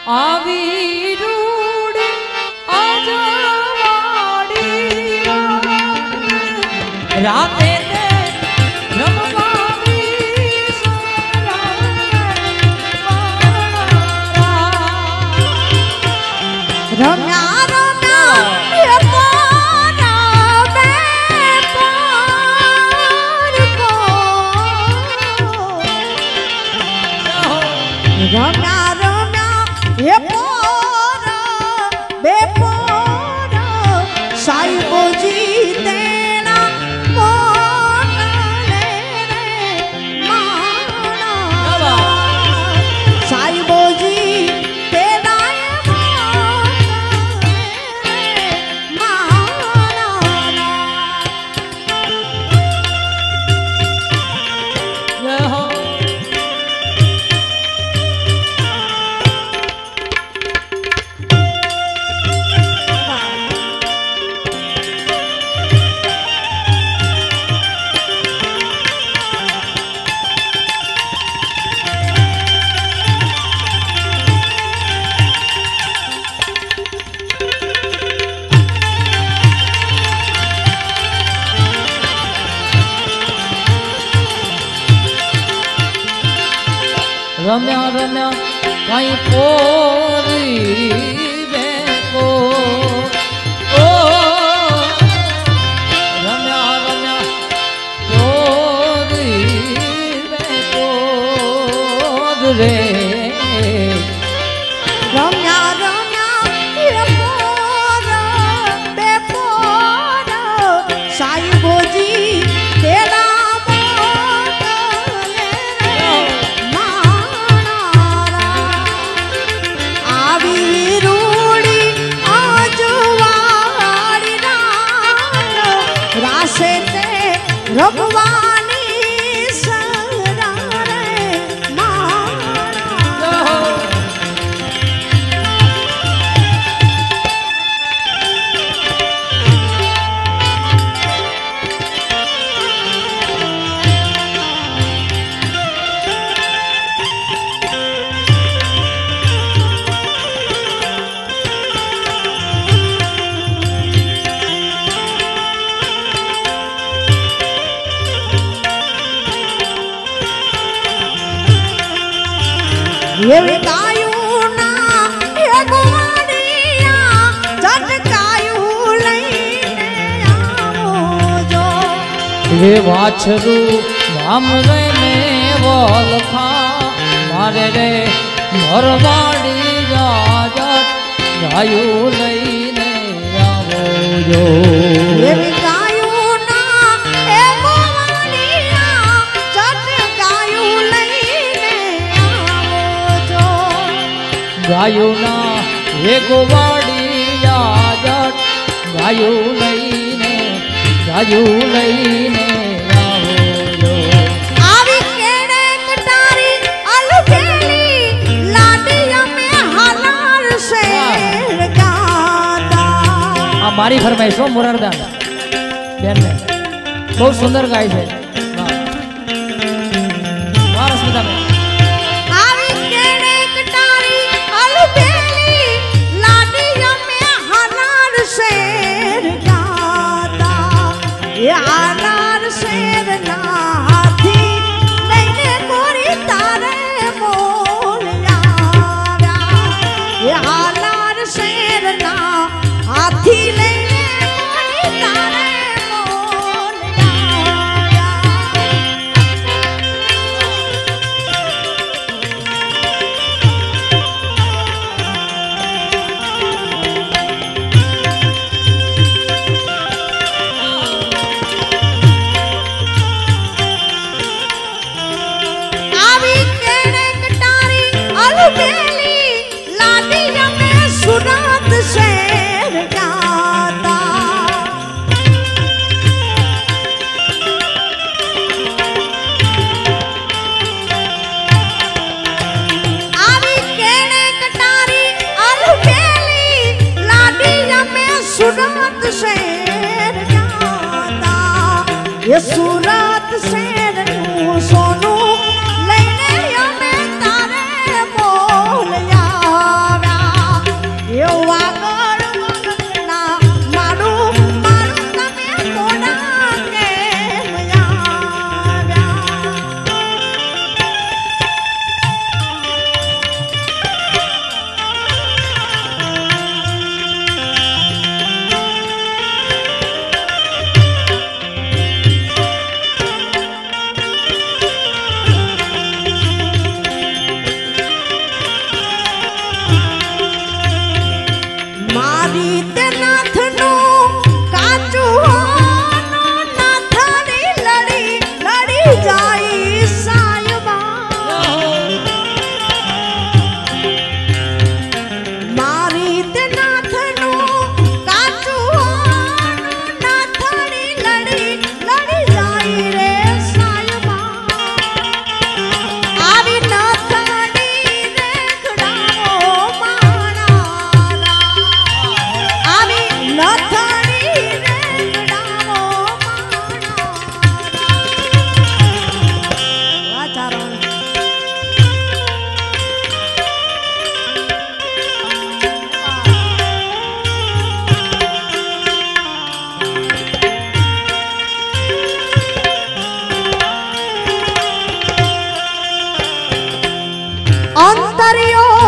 आवी रूड़ी आजवाड़ी राते ने रमवावी रम्या रम्या ये पारा में पार को रम्या रम्या ये पारा बेपारा साहिब जी तेरा मोकले रे माना साहिब जी तेरा रम्या रम्या कहीं पोरी बेको ओ रम्या रम्या पोरी बेको रे रम्या रम्या ये पोरा बेपोरा साहिब जी तेरा रघुवानी सरारे मारा ये गायू ना ये गुवाड़िया झटकायू लईने आवो जो ये वाछरू मामरे में वलखा मारे रे भरवाड़ी जाजट गायू लईने आवो जो ये गायू ना ये गुवाड़िया झटकायू लईने गायू ना ये गोवाड़िया जट गायू लईने आवो आवी केड़े कटारी अलबेली लाडिया में हालार शेर गाता मारी फरमाइश हो मुरारदान बेन ने बहुत सुंदर गाई है वाह रश्मिता में यार शेर ना हाथी मैंने गोरी तारे मोल यारा यार शेर ना हाथी मैंने गोरी तारे मोल यारा शेर गाता आवी केड़े कटारी अलबेली लाडिया में सूरत शेर गाता ये सूरत शेर नू सोनू लेने में तारे मोल यार दरियो